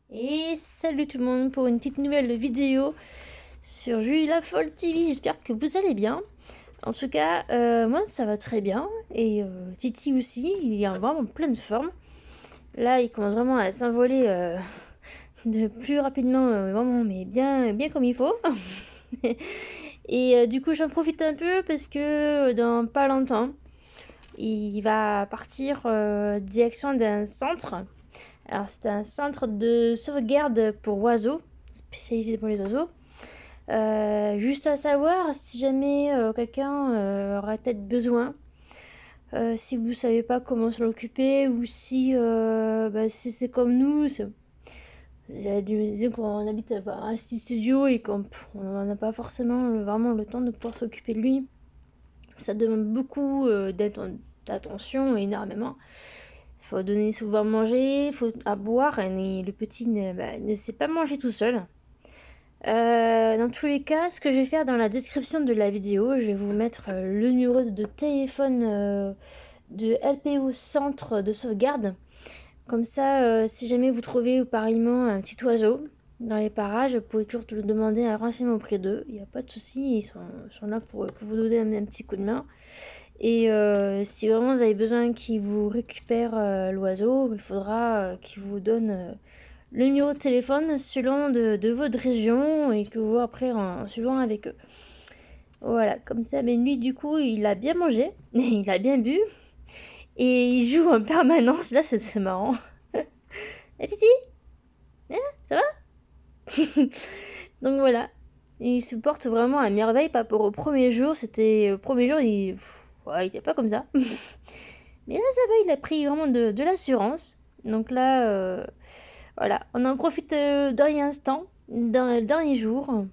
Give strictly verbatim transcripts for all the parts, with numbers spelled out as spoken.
Et salut tout le monde pour une petite nouvelle vidéo sur Julie la Folle T V. J'espère que vous allez bien. En tout cas, euh, moi ça va très bien. Et euh, Titi aussi, il est vraiment plein de forme. Là, il commence vraiment à s'envoler euh, de plus rapidement, euh, vraiment, mais bien, bien comme il faut. Et euh, du coup, j'en profite un peu parce que dans pas longtemps, il va partir euh, direction d'un centre. Alors, c'est un centre de sauvegarde pour oiseaux, spécialisé pour les oiseaux. Euh, juste à savoir, si jamais euh, quelqu'un euh, aura peut-être besoin, euh, si vous savez pas comment s'en occuper, ou si, euh, bah, si c'est comme nous, c'est- disons qu'on habite à un petit studio et qu'on n'a pas forcément le- vraiment le temps de pouvoir s'occuper de lui. Ça demande beaucoup euh, d'attention, énormément. Il faut donner souvent à manger, il faut à boire, et le petit ne, bah, ne sait pas manger tout seul. Euh, dans tous les cas, ce que je vais faire dans la description de la vidéo, je vais vous mettre euh, le numéro de téléphone euh, de L P O Centre de Sauvegarde. Comme ça, euh, si jamais vous trouvez pareillement un petit oiseau dans les parages, vous pouvez toujours le demander un renseignement auprès d'eux. Il n'y a pas de souci, ils sont, sont là pour, pour, vous donner un, un, petit coup de main. Et euh, si vraiment vous avez besoin qu'ils vous récupèrent euh, l'oiseau, il faudra euh, qu'ils vous donnent euh, le numéro de téléphone selon de, de votre région et que vous après en suivant avec eux. Voilà, comme ça, mais lui du coup il a bien mangé, il a bien bu et il joue en permanence. Là c'est marrant. Eh Titi, eh, ça va? Donc voilà, il se porte vraiment à merveille par rapport au premier jour. C'était au premier jour il, pff, ouais, il était pas comme ça. Mais là ça va, il a pris vraiment de, de l'assurance. Donc là, euh, voilà, on en profite euh, d'un instant, d'un dernier jour.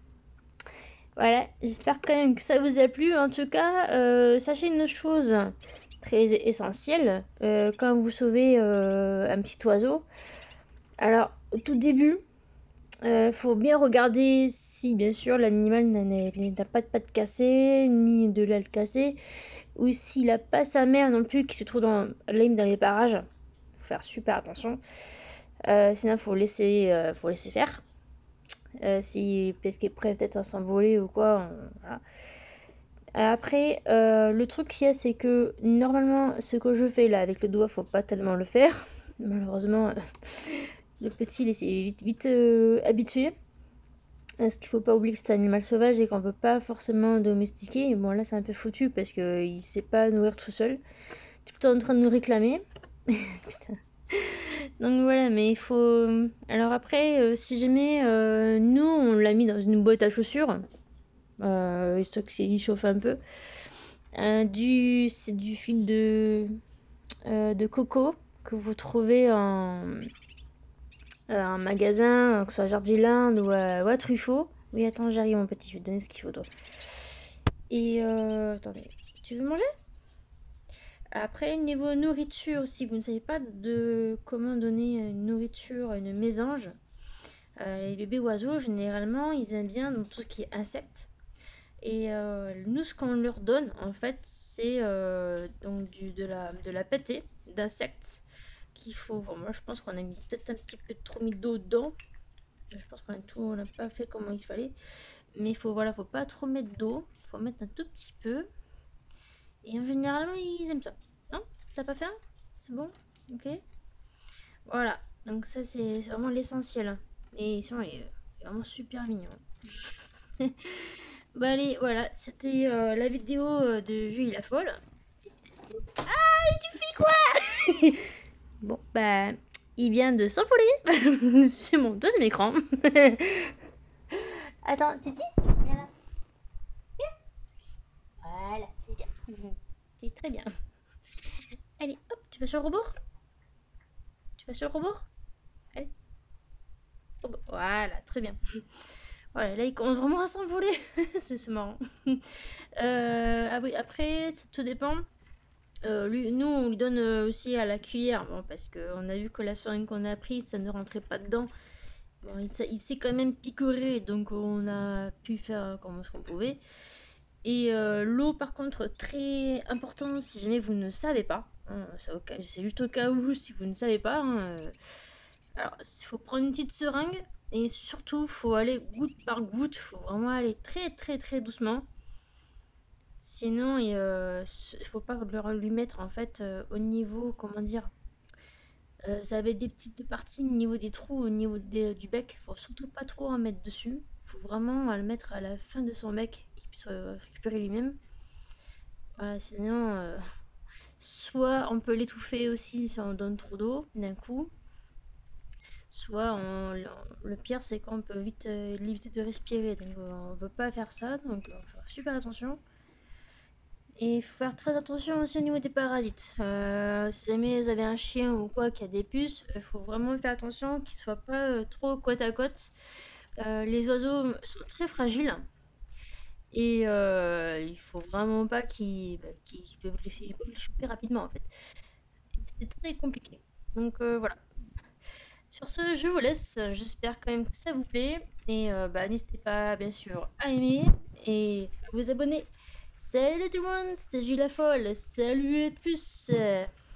Voilà, j'espère quand même que ça vous a plu. En tout cas, euh, sachez une chose très essentielle euh, quand vous sauvez euh, un petit oiseau. Alors, au tout début, il euh, faut bien regarder si, bien sûr, l'animal n'a pas de pattes cassées, ni de l'aile cassée, ou s'il n'a pas sa mère non plus qui se trouve dans, dans les parages. Il faut faire super attention. Euh, sinon, il faut laisser, euh, faut laisser faire. Euh, si parce qu'il est prêt peut-être à s'envoler ou quoi. On, voilà. Après, euh, le truc qu'il y a, c'est que normalement, ce que je fais là avec le doigt, faut pas tellement le faire. Malheureusement, le petit il est vite, vite euh, habitué. Parce qu'il faut pas oublier que c'est un animal sauvage et qu'on peut pas forcément domestiquer. Et bon, là, c'est un peu foutu parce qu'il sait pas nourrir tout seul. Tout le temps en train de nous réclamer. Putain. Donc voilà, mais il faut. Alors après, euh, si jamais euh, nous, on l'a mis dans une boîte à chaussures, euh, histoire qu'il chauffe un peu. Euh, du, c'est du fil de, euh, de coco que vous trouvez en, euh, en magasin, que ce soit Jardiland ou à, ou à Truffaut. Oui, attends, j'arrive mon petit, je vais te donner ce qu'il faut toi. Et euh, attendez, tu veux manger? Après, niveau nourriture, si vous ne savez pas de comment donner une nourriture à une mésange, euh, les bébés oiseaux, généralement, ils aiment bien donc, tout ce qui est insectes. Et euh, nous, ce qu'on leur donne, en fait, c'est euh, donc du, de, la, de la pâtée d'insectes qu'il faut. Bon, moi, je pense qu'on a mis peut-être un petit peu trop mis d'eau dedans. Je pense qu'on a tout, on n'a pas fait comme il fallait. Mais il faut, voilà, faut pas trop mettre d'eau. Il faut mettre un tout petit peu. Et en général, ils aiment ça. Non? T'as pas fait un? C'est bon? Ok. Voilà. Donc ça, c'est vraiment l'essentiel. Et sinon, il est vraiment super mignon. Bah allez, voilà, c'était euh, la vidéo euh, de Julie la Folle. Ah, tu fais quoi? Bon, bah, il vient de s'envoler sur mon deuxième écran. Attends, Titi, viens là. Viens. Voilà, c'est bien. C'est très bien. Allez, hop, tu vas sur le rebord? Tu vas sur le rebord? Allez, rebord. Voilà, très bien. Voilà, là, il commence vraiment à s'envoler. C'est marrant. Euh, ah oui, après, ça tout dépend. Euh, lui, nous, on lui donne euh, aussi à la cuillère, bon, parce qu'on a vu que la seringue qu'on a prise, ça ne rentrait pas dedans. Bon, il, il s'est quand même picoré, donc on a pu faire comme ce qu'on pouvait. Et euh, l'eau, par contre, très important si jamais vous ne savez pas. Hein, c'est juste au cas où, si vous ne savez pas. Hein, Alors, il faut prendre une petite seringue et surtout, faut aller goutte par goutte. Faut vraiment aller très très très doucement. Sinon, il euh, faut pas le- lui mettre en fait euh, au niveau, comment dire, euh, ça avait des petites parties au niveau des trous, au niveau des- du bec. Faut surtout pas trop en mettre dessus. Faut vraiment le mettre à la fin de son bec qu'il puisse euh, récupérer lui-même. Voilà, sinon, euh, soit on peut l'étouffer aussi si on donne trop d'eau d'un coup. Soit on, le pire c'est qu'on peut vite euh, l'éviter de respirer, donc euh, on veut pas faire ça, donc on faut faire super attention. Et il faut faire très attention aussi au niveau des parasites. Euh, si jamais vous avez un chien ou quoi qui a des puces, il faut vraiment faire attention qu'il soit pas euh, trop côte à côte. Euh, les oiseaux sont très fragiles et euh, il faut vraiment pas qu'ils bah, qu'ils peuvent les, ils peuvent les choper rapidement en fait. C'est très compliqué. Donc euh, voilà. Sur ce, je vous laisse. J'espère quand même que ça vous plaît. Et euh, bah, n'hésitez pas, bien sûr, à aimer et à vous abonner. Salut tout le monde, c'était Jules la Folle. Salut et plus.